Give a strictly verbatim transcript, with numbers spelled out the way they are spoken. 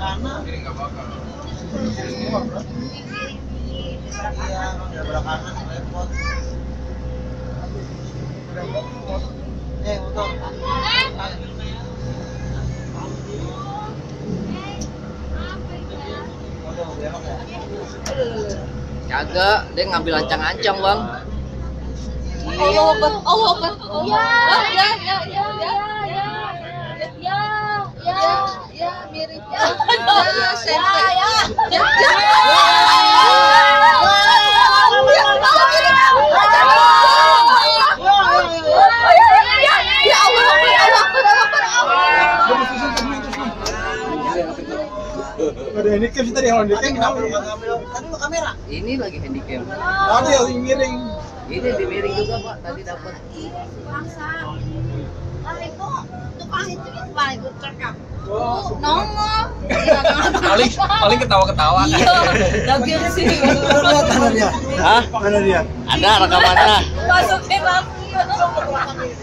kanan. Ini nggak bakal. Semua, bro. Iya, belah kanan repot. Eh, motor. Motor belok ya. Kagak, dia ngambil ancang-ancang, Bang. Allah Akbar, Allah Akbar. Ya, ya, ya, ya, ya, ya, ya, ya, ya, mirip ya, ya, sempe, ya, ya, ya, Allah Akbar, Allah Akbar, Allah Akbar. Ada handicap tadi yang handicap ngambil ngambil. Tadi lu kamera. Ini lagi handicap. Tadi yang miring. Ini di miring juga, Pak. Tadi dapat. Nongol. Paling paling ketawa-ketawa. Iya, lagi sih. Mana dia? Hah? Mana dia? Ada rekamannya. Masukin lagi.